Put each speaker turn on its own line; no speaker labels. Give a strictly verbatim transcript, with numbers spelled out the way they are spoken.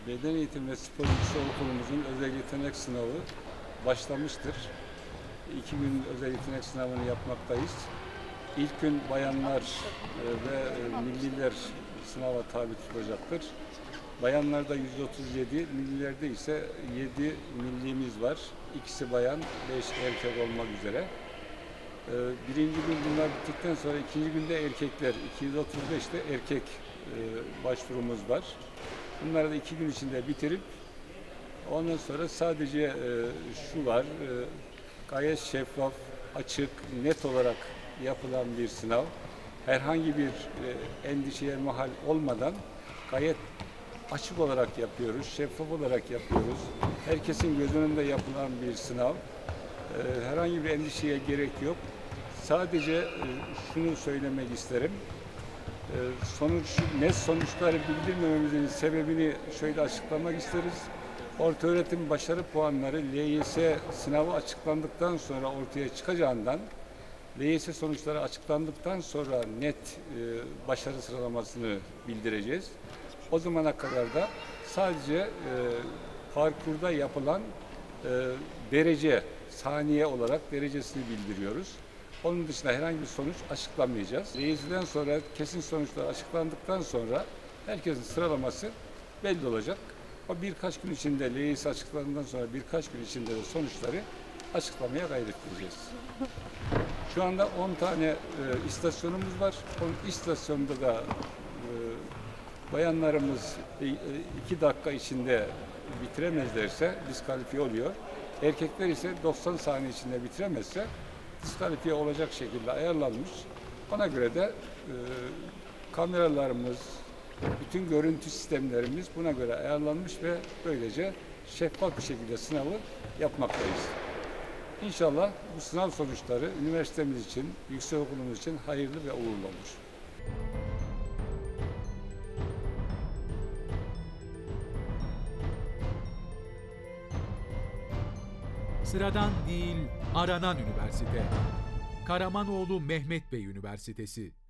Beden Eğitimi ve Spor Yüksekokulumuzun özel yetenek sınavı başlamıştır. İki gün özel yetenek sınavını yapmaktayız. İlk gün bayanlar e, ve e, milliler sınava tabi tutulacaktır. Bayanlarda yüz otuz yedi, millilerde ise yedi millimiz var. İkisi bayan, beş erkek olmak üzere. E, birinci gün bunlar bittikten sonra ikinci günde erkekler, iki yüz otuz beşte erkek e, başvurumuz var. Bunları da iki gün içinde bitirip ondan sonra sadece e, şu var, e, gayet şeffaf, açık, net olarak yapılan bir sınav. Herhangi bir e, endişeye mahal olmadan gayet açık olarak yapıyoruz, şeffaf olarak yapıyoruz. Herkesin göz önünde yapılan bir sınav. E, herhangi bir endişeye gerek yok. Sadece e, şunu söylemek isterim. Sonuç, net sonuçları bildirmememizin sebebini şöyle açıklamak isteriz. Ortaöğretim başarı puanları L Y S sınavı açıklandıktan sonra ortaya çıkacağından, L Y S sonuçları açıklandıktan sonra net e, başarı sıralamasını bildireceğiz. O zamana kadar da sadece e, parkurda yapılan e, derece, saniye olarak derecesini bildiriyoruz. Onun dışında herhangi bir sonuç açıklamayacağız. L Y S'den sonra kesin sonuçlar açıklandıktan sonra herkesin sıralaması belli olacak. O birkaç gün içinde L Y S açıklandığından sonra birkaç gün içinde de sonuçları açıklamaya gayret edeceğiz. Şu anda on tane e, istasyonumuz var. on istasyonda da e, bayanlarımız e, iki dakika içinde bitiremezlerse diskalifiye oluyor. Erkekler ise doksan saniye içinde bitiremezse diskalifiye olacak şekilde ayarlanmış. Ona göre de e, kameralarımız, bütün görüntü sistemlerimiz buna göre ayarlanmış ve böylece şeffaf bir şekilde sınavı yapmaktayız. İnşallah bu sınav sonuçları üniversitemiz için, yüksekokulumuz için hayırlı ve uğurlu olur.
Sıradan değil, aranan üniversite. Karamanoğlu Mehmet Bey Üniversitesi.